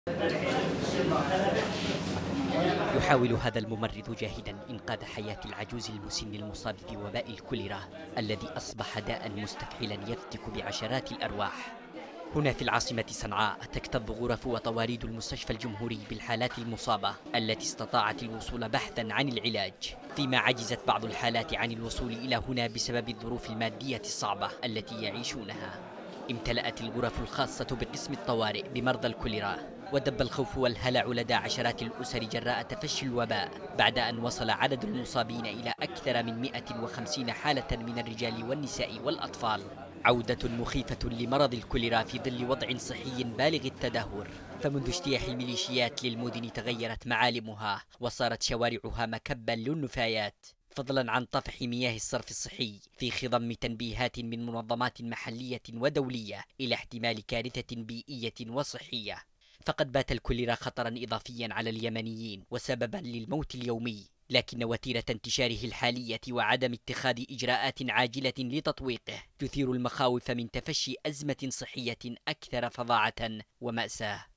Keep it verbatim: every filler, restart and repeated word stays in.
يحاول هذا الممرض جاهدا إنقاذ حياة العجوز المسن المصاب بوباء الكوليرا الذي أصبح داء مستفحلا يفتك بعشرات الأرواح. هنا في العاصمة صنعاء تكتظ غرف وطواريد المستشفى الجمهوري بالحالات المصابة التي استطاعت الوصول بحثا عن العلاج، فيما عجزت بعض الحالات عن الوصول إلى هنا بسبب الظروف المادية الصعبة التي يعيشونها. امتلأت الغرف الخاصة بقسم الطوارئ بمرضى الكوليرا، ودب الخوف والهلع لدى عشرات الأسر جراء تفشي الوباء بعد أن وصل عدد المصابين إلى أكثر من مئة وخمسين حالة من الرجال والنساء والأطفال. عودة مخيفة لمرض الكوليرا في ظل وضع صحي بالغ التدهور، فمنذ اجتياح الميليشيات للمدن تغيرت معالمها وصارت شوارعها مكبا للنفايات، فضلا عن طفح مياه الصرف الصحي في خضم تنبيهات من منظمات محلية ودولية إلى احتمال كارثة بيئية وصحية. فقد بات الكوليرا خطرا إضافيا على اليمنيين وسببا للموت اليومي، لكن وتيرة انتشاره الحالية وعدم اتخاذ إجراءات عاجلة لتطويقه تثير المخاوف من تفشي أزمة صحية أكثر فظاعة ومأساة.